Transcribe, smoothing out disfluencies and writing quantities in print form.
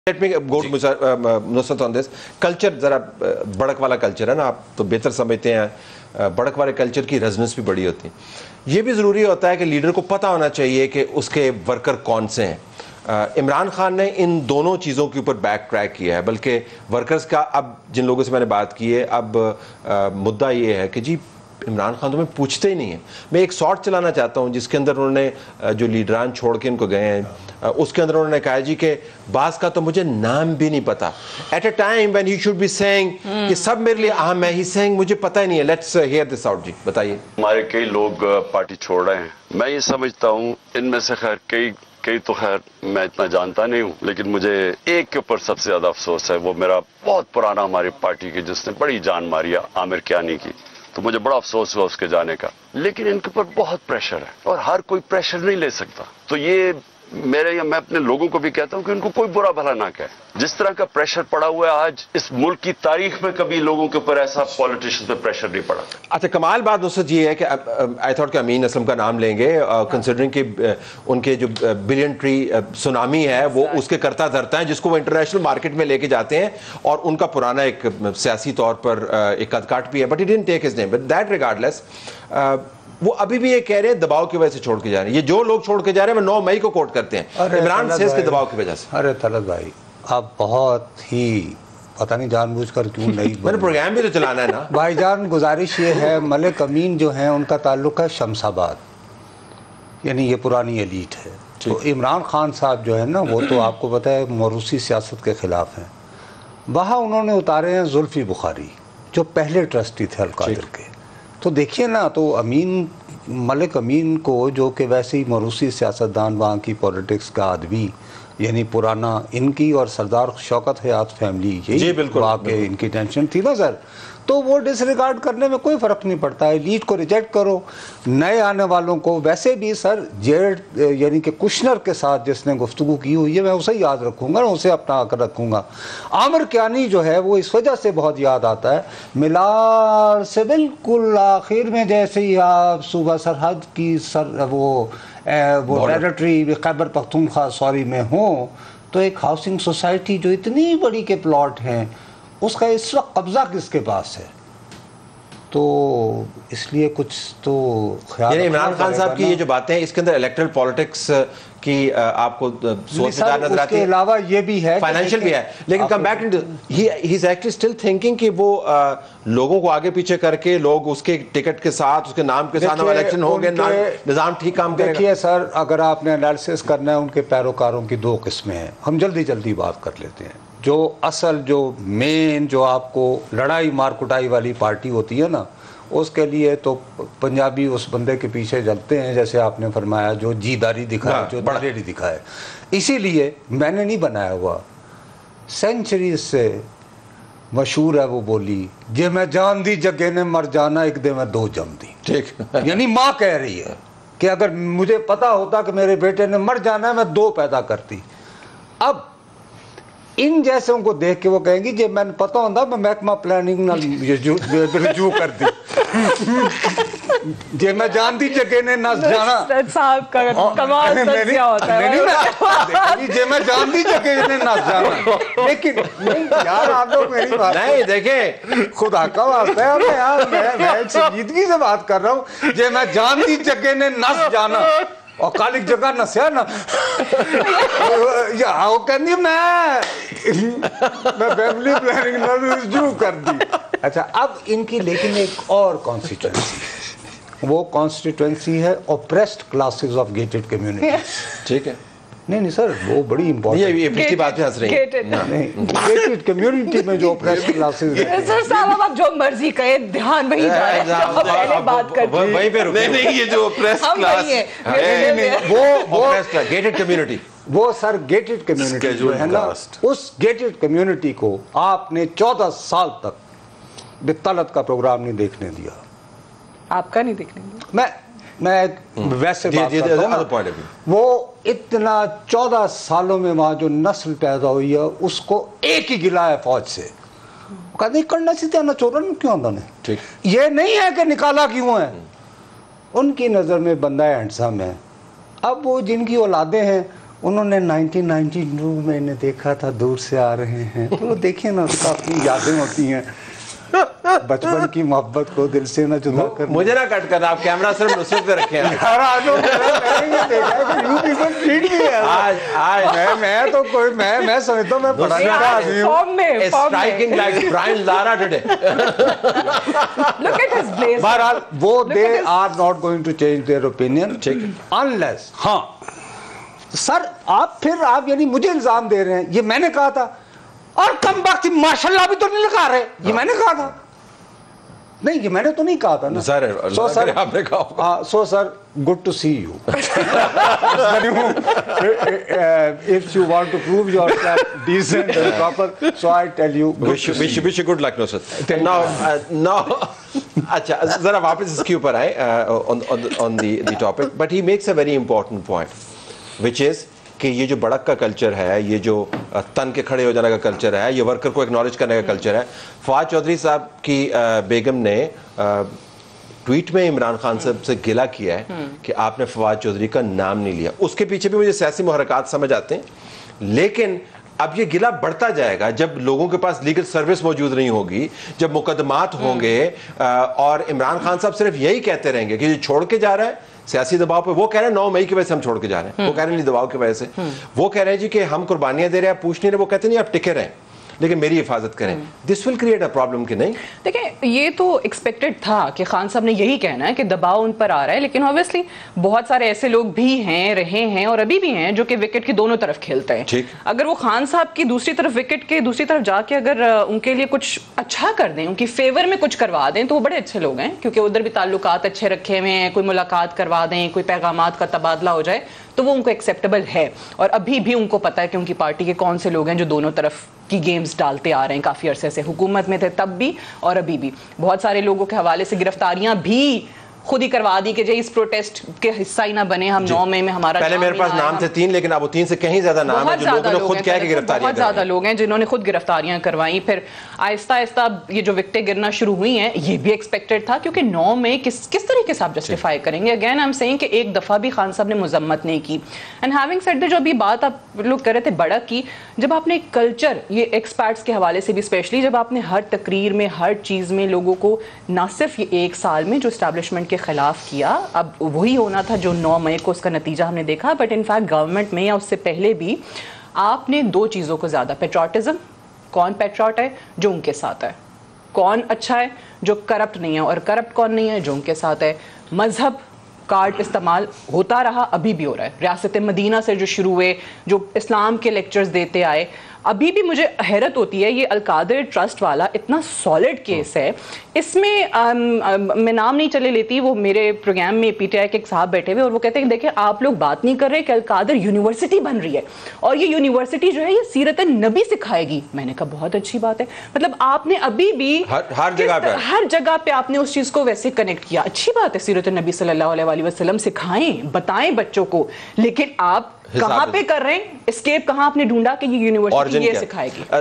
Let me go to Nusrat on this. Culture ذرا بڑک والا culture ہے نا, آپ تو بہتر سمجھتے ہیں. بڑک والے کلچر کی ریزنس بھی بڑی ہوتی ہے. یہ بھی ضروری ہوتا ہے کہ لیڈر کو پتہ ہونا چاہیے کہ اس کے ورکر کون سے ہیں. عمران خان نے ان دونوں چیزوں کے اوپر بیک ٹریک کیا ہے, بلکہ ورکرز کا اب جن لوگوں سے میں نے بات کی ہے اب مدعا یہ ہے کہ جی عمران خان تو میں پوچھتے ہی نہیں ہیں. میں ایک سارٹ چلانا چاہتا ہوں جس کے اندر انہوں نے جو لیڈران چھوڑ کے ان کو گئے ہیں اس کے اندر انہوں نے کہا جی کہ بعض کا تو مجھے نام بھی نہیں پتا. At a time when he should be saying کہ سب میرے لیے اہم ہے, ہی سینگ مجھے پتہ ہی نہیں ہے. Let's hear this out. جی بتائیے. ہمارے کئی لوگ پارٹی چھوڑ رہے ہیں. میں یہ سمجھتا ہوں ان میں سے خیر کئی تو خیر میں اتنا جانتا نہیں ہوں, لیکن مجھے ایک کے اوپر سب سے زیادہ افسوس ہے. وہ میرا بہت پرانا ہماری پارٹی کی جس نے بڑی جان ماری ہے, عامر کیانی کی. تو مجھے بڑا افسوس ہوا اس کے جانے کا, لیکن ان کے اوپر بہت پریشر ہے اور ہر کوئی پریشر نہیں لے سکتا. تو یہ میں اپنے لوگوں کو بھی کہتا ہوں کہ ان کو کوئی برا بھلا نہ کہے. جس طرح کا پریشر پڑا ہوا ہے آج اس ملک کی تاریخ میں کبھی لوگوں کے اوپر ایسا پولیٹیشن پہ پریشر نہیں پڑا. اچھا, کمال بات نصرت یہ ہے کہ آئی تھاٹ کہ امین اسلم کا نام لیں گے, کنسیڈرنگ کہ ان کے جو بلین ٹری سونامی ہے وہ اس کے کرتا دھرتا ہے جس کو وہ انٹرنیشنل مارکیٹ میں لے کے جاتے ہیں, اور ان کا پرانا ایک سیاسی طور پر ایک قد کاٹ بھی ہے. But he didn't take his name. But that regardless وہ ابھی بھی یہ کہہ رہے ہیں دباؤ کی وجہ سے چھوڑ کے جا رہے ہیں. یہ جو لوگ چھوڑ کے جا رہے ہیں وہ 9 مئی کو کوٹ کرتے ہیں عمران سیز کے دباؤ کی وجہ سے. ارے طلعت بھائی آپ بہت ہی پتہ نہیں جان بوجھ کر کیوں نہیں میں نے پروگرام بھی تو چلانا ہے نا بھائی جان. گزارش یہ ہے, ملک امین جو ہیں ان کا تعلق ہے شمس آباد, یعنی یہ پرانی ایلیٹ ہے. تو عمران خان صاحب جو ہے نا وہ تو آپ کو پتہ ہے موروثی سیاست کے خلاف ہیں. وہاں انہوں نے اتارے ہیں زلفی بخاری جو پہلے ٹرسٹی تھے القادر کے. تو دیکھیے نا, تو امین ملک امین کو جو کہ ویسے ہی موروثی سیاستدان وہاں کی پولیٹکس کا آدمی, یعنی پرانا ان کی اور سردار شوکت حیات فیملی یہی واقعی ان کی ٹینشن تھی نا سر, تو وہ ڈس ریگارڈ کرنے میں کوئی فرق نہیں پڑتا ہے. لیڈ کو ریجیکٹ کرو, نئے آنے والوں کو. ویسے بھی سر جیڈ یعنی کہ کشنر کے ساتھ جس نے گفتگو کی ہوئی ہے میں اسے یاد رکھوں گا, اسے اپنا آ کر رکھوں گا. عامر کیانی جو ہے وہ اس وجہ سے بہت یاد آتا ہے, ملار سے بالکل آخر میں جیسے ہی آپ صوبہ سرحد کی وہ ٹیریٹری خیبر پختونخوا میں ہوں, تو ایک ہاؤسنگ سوسائٹی جو اتنی بڑی کے پلاٹ ہیں اس کا اس وقت قبضہ کس کے پاس ہے. تو اس لیے کچھ تو خیال یعنی عمران خان صاحب کی یہ جو باتیں ہیں اس کے اندر الیکٹرل پالیٹکس کی آپ کو سوچ نظر آتی ہے. اس کے علاوہ یہ بھی ہے فائنینشیل بھی ہے, لیکن come back to he is actually still thinking کہ وہ لوگوں کو آگے پیچھے کر کے لوگ اس کے ٹکٹ کے ساتھ اس کے نام کے ساتھ الیکشن ہو گئے, نظام ٹھیک کام کرے گا. دیکھیے سر, اگر آپ نے انالیسس کرنا ہے ان کے پیروکاروں کی 2 قسمیں ہیں. ہم جلدی بات کر لیتے ہیں. جو اصل جو مین جو آپ کو لڑائی مار کٹائی والی پارٹی ہوتی ہے نا, اس کے لیے تو پنجابی اس بندے کے پیچھے چلتے ہیں جیسے آپ نے فرمایا جو جی داری دکھائے, جو دلیری دکھائے. اسی لیے میں نے نہیں بنایا ہوا, سینچریز سے مشہور ہے وہ بولی, جے میں جان دی جگہ نے مر جانا ایک دے میں 2 جم دی. ٹھیک یعنی ماں کہہ رہی ہے کہ اگر مجھے پتا ہوتا کہ میرے بیٹے نے مر جانا ہے میں 2 پیدا کرتی. اب ان جیسوں کو دیکھ کے وہ کہیں گی جی میں نے پتا ہوتا میں محکمہ پلاننگ رجوع کر دی. جی میں جان دی جگہ نے نس جانا صاحب کا کمال کیا ہوتا ہے, جی میں جان دی جگہ نے نس جانا. لیکن یار آپ لوگ میری بات نہیں دیکھیں, خدا کا واسطہ ہے یار, میں سنجیدگی سے بات کر رہا ہوں. جی میں جان دی جگہ نے نس جانا اور کالک جگہ نسیا نا, وہ کہنی میں فیملی پلاننگ رجوع کر دی. اچھا, اب ان کی لیکن ایک اور کانسٹیٹوینسی, وہ کانسٹیٹوینسی ہے oppressed classes of gated community. ٹھیک ہے, نہیں سر وہ بڑی امپورٹنٹ, یہ پچھلی بات میں ہنس رہی ہیں. گیٹڈ کمیونٹی میں جو اوپریسڈ کلاسز سر صاحب آپ جو مرضی کہیں دھیان وہی جا رہے ہیں پہلے بات کرتے ہیں وہیں پہ رکے. نہیں یہ جو اوپریسڈ کلاس وہ گیٹڈ کمیونٹی, وہ سر گیٹڈ کمیونٹی جو ہے نا, اس گیٹڈ کمیونٹی کو آپ نے 14 سال تک بطالت کا پروگرام نہیں دیکھنے دیا. آپ کا نہیں دیکھنے دیا. میں ویسے بات کرتا ہوں, وہ اتنا 14 سالوں میں وہاں جو نسل پیدا ہوئی ہے اس کو ایک ہی گلا ہے فوج سے. کہتے ہیں کرنا چاہتے ہیں چورن کیوں آندہ نے, یہ نہیں ہے کہ نکالا کیوں ہے. ان کی نظر میں بندہ ہینڈسم ہے. اب وہ جن کی اولادیں ہیں انہوں نے 1992 میں انہیں دیکھا تھا دور سے آ رہے ہیں، تو وہ دیکھیں نا، اس کا اپنی یادیں ہوتی ہیں، بچپن کی محبت کو دل سے نہ جدا کرنا. مجھے نہ کٹ کرنا، آپ کیمرہ صرف نصرت پہ رکھیں. میں سمجھتا ہوں میں پڑھانے کا آدمی ہوں. Striking like Brian Lara today. بہرحال وہ they are not going to change their opinion unless ہاں سر آپ یعنی مجھے الزام دے رہے ہیں یہ میں نے کہا تھا، اور کم وقت ماشاءاللہ بھی تو نہیں لگا رہے، یہ میں نے کہا تھا. نہیں، یہ میں نے تو نہیں کہا تھا نا. سر آپ نے کہا. So sir good to see you. If you want to prove yourself decent and proper, so I tell you. Wish you good luck, no sir. Now, اچھا ذرا واپس اس کے اوپر آئے on the topic, but he makes a very important point, which is کہ یہ جو بڑک کا کلچر ہے، یہ جو تن کے کھڑے ہو جانے کا کلچر ہے، یہ ورکر کو اکنالج کرنے کا کلچر ہے. فواد چودھری صاحب کی بیگم نے ٹویٹ میں عمران خان صاحب سے گلہ کیا ہے کہ آپ نے فواد چودھری کا نام نہیں لیا. اس کے پیچھے بھی مجھے سیاسی محرکات سمجھ آتے ہیں، لیکن اب یہ گلہ بڑھتا جائے گا جب لوگوں کے پاس لیگل سروس موجود نہیں ہوگی، جب مقدمات ہوں گے، اور عمران خان صاحب صرف یہی کہتے رہیں گے کہ یہ چھوڑ کے جا رہا ہے سیاسی دباؤ پہ. وہ کہہ رہے ہیں 9 مئی کی وجہ سے ہم چھوڑ کے جا رہے ہیں، وہ کہہ رہے ہیں دباؤ کی وجہ سے. وہ کہہ رہے ہیں جی کہ ہم قربانیاں دے رہے ہیں، آپ پوچھ نہیں رہے. وہ کہتے نہیں آپ ٹکے رہیں لیکن میری حفاظت کریں. دس ول کریٹ اے پرابلم کہ نہیں؟ دیکھیں یہ تو ایکسپیکٹڈ تھا کہ خان صاحب نے یہی کہنا ہے کہ دباؤ ان پر آ رہا ہے، لیکن obviously بہت سارے ایسے لوگ بھی ہیں، رہے ہیں اور ابھی بھی ہیں جو کہ وکٹ کی دونوں طرف کھیلتے ہیں. اگر وہ خان صاحب کی دوسری طرف وکٹ کے دوسری طرف جا کے اگر ان کے لیے کچھ اچھا کر دیں، ان کی فیور میں کچھ کروا دیں، تو وہ بڑے اچھے لوگ ہیں، کیونکہ ادھر بھی تعلقات اچھے رکھے ہوئے ہیں. کوئی ملاقات کروا دیں، کوئی پیغامات کا تبادلہ ہو جائے تو وہ ان کو ایکسیپٹیبل ہے. اور ابھی بھی ان کو پتا ہے کہ ان کی پارٹی کے کون سے لوگ ہیں جو دونوں طرف کی گیمز ڈالتے آ رہے ہیں. کافی عرصے سے حکومت میں تھے تب بھی اور ابھی بھی. بہت سارے لوگوں کے حوالے سے گرفتاریاں بھی خود ہی کروا دی کہ جی اس پروٹیسٹ کے حصہ ہی نہ بنے ہم. 9 مئی میں ہمارا پہلے میرے پاس نام تھے 3، لیکن اب وہ 3 سے کہیں زیادہ نام ہیں جو لوگوں نے خود کہا کہ گرفتاریاں. بہت زیادہ لوگ ہیں جنہوں نے خود گرفتاریاں کروائیں. پھر آہستہ آہستہ یہ جو وکٹیں گرنا شروع ہوئی ہیں، یہ بھی ایکسپیکٹڈ تھا، کیونکہ 9 مئی کس طریقے سے آپ جسٹیفائی کریں گے؟ اگین آئی ایم سیئنگ کہ ایک دفعہ بھی خان صاحب نے مذمت نہیں کی. اینڈ ہیونگ سیڈ جو ابھی بات آپ لوگ کر رہے تھے بڑک کی، جب آپ نے کلچر، یہ ایکسپرٹس کے حوالے سے بھی اسپیشلی، جب آپ نے ہر تقریر میں ہر چیز میں لوگوں کو نہ صرف یہ 1 سال میں جو اسٹیبلشمنٹ کے خلاف کیا، اب وہی ہونا تھا جو 9 مئی کو اس کا نتیجہ ہم نے دیکھا. بٹ ان فیکٹ گورنمنٹ میں یا اس سے پہلے بھی آپ نے 2 چیزوں کو زیادہ، پیٹریوٹزم، کون پیٹریوٹ ہے جو ان کے ساتھ ہے، کون اچھا ہے جو کرپٹ نہیں ہے، اور کرپٹ کون نہیں ہے جو ان کے ساتھ ہے. مذہب کارڈ استعمال ہوتا رہا، ابھی بھی ہو رہا ہے. ریاست مدینہ سے جو شروع ہوئے، جو اسلام کے لیکچرز دیتے آئے، ابھی بھی مجھے حیرت ہوتی ہے. یہ القادر ٹرسٹ والا اتنا سالڈ کیس ہے، اس میں میں نام نہیں چلے لیتی، وہ میرے پروگرام میں پی ٹی آئی کے ایک صاحب بیٹھے ہوئے اور وہ کہتے ہیں کہ دیکھیں آپ لوگ بات نہیں کر رہے کہ القادر یونیورسٹی بن رہی ہے، اور یہ یونیورسٹی جو ہے یہ سیرت نبی سکھائے گی. میں نے کہا بہت اچھی بات ہے. مطلب آپ نے ابھی بھی ہر جگہ پہ آپ نے اس چیز کو ویسے کنیکٹ کیا. اچھی بات ہے، سیرت نبی صلی اللہ علیہ وسلم سکھائیں، بتائیں بچوں کو، لیکن آپ کہاں پہ کر رہے ہیں اسکیپ؟ کہاں آپ نے ڈھونڈا کہ یہ یونیورسٹی یہ سکھائے گی؟